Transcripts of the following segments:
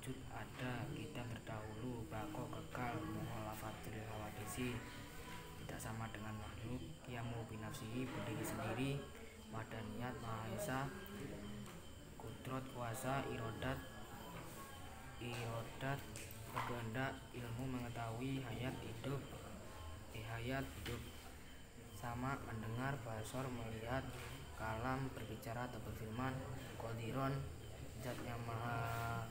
wujud ada, kita terdahulu, bako kekal, mukhalafatul hawadisi, tidak sama dengan makhluk, yamu binafsihi, berdiri sendiri, wadaniyat, maha esa, kudrot, kuasa, irodat, berkehendak, ilmu, mengetahui, hayat, hidup, sama, mendengar, basor, melihat, kalam, berbicara atau berfirman, qadiron, zat yang maha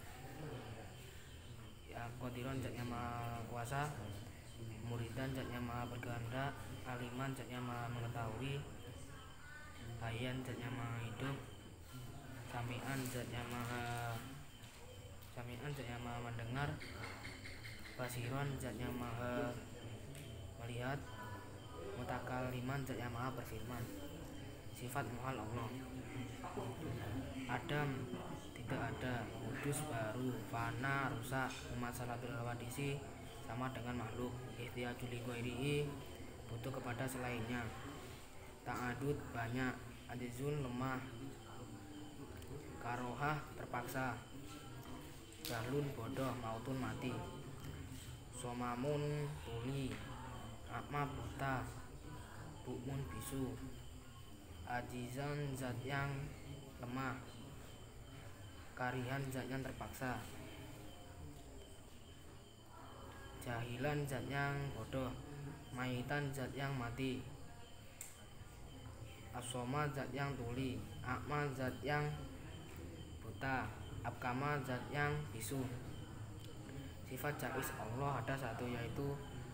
kuasa, muridan, zat yang maha berkehendak, aliman, zat yang maha mengetahui, hayyan, zat yang maha hidup, sami'an, zat yang maha mendengar, basiron, zat yang maha melihat, mutakaliman, zat yang maha berfirman. Sifat muhal Allah. Adam, tidak ada, kudus, baru, fana, rusak, umat salatul hawadisi, sama dengan makhluk, ihtiyaju li ghairihi, butuh kepada selainnya, ta'adud, banyak, ajizun, lemah, karohah, terpaksa, jahlun, bodoh, mautun, mati, somamun, tuli, akma, buta, bukmun, bisu, ajizan, zat yang lemah, karihan, zat yang terpaksa, jahilan, zat yang bodoh, maitan, zat yang mati, asoma, zat yang tuli, akma, zat yang buta, abkama, zat yang bisu. Sifat jaiz Allah ada satu, yaitu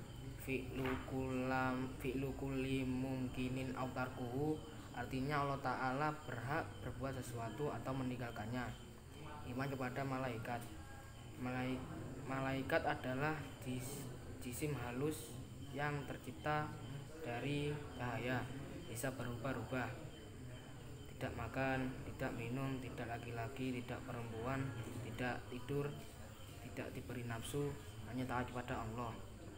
fi'lu kulli mungkinin aw tarkuhu, artinya Allah Ta'ala berhak berbuat sesuatu atau meninggalkannya. Iman kepada malaikat. Malaikat adalah jisim halus yang tercipta dari cahaya, bisa berubah-ubah, tidak makan, tidak minum, tidak laki-laki, tidak perempuan, tidak tidur, tidak diberi nafsu, hanya taat kepada Allah.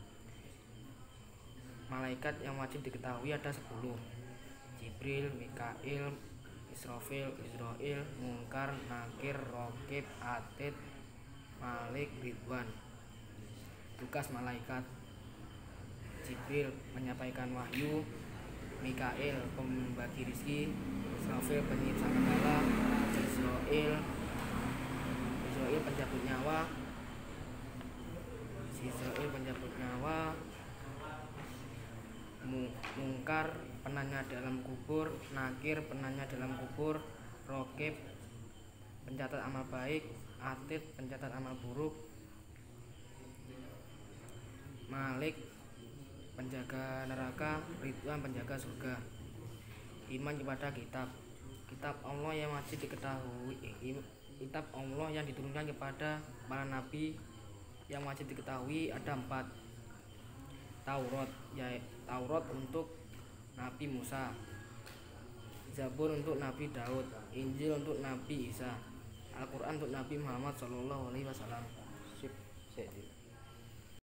Malaikat yang wajib diketahui ada 10: Jibril, Mikail, Israfil, Israil, Munkar, Nakir, Raqib, Atid, Malik, Ridwan. Tugas malaikat: Jibril menyampaikan wahyu, Mikail pembagi rizki, Israfil peniup sangkakala, Israil pencabut nyawa, Munkar penanya dalam kubur, Nakir penanya dalam kubur, Raqib pencatat amal baik, Atid pencatat amal buruk, Malik penjaga neraka, Ridwan penjaga surga. Iman kepada kitab Allah yang wajib diketahui. Kitab Allah yang diturunkan kepada para nabi yang wajib diketahui ada 4: Taurat untuk Nabi Musa, Zabur untuk Nabi Daud, Injil untuk Nabi Isa, Al-Quran untuk Nabi Muhammad SAW.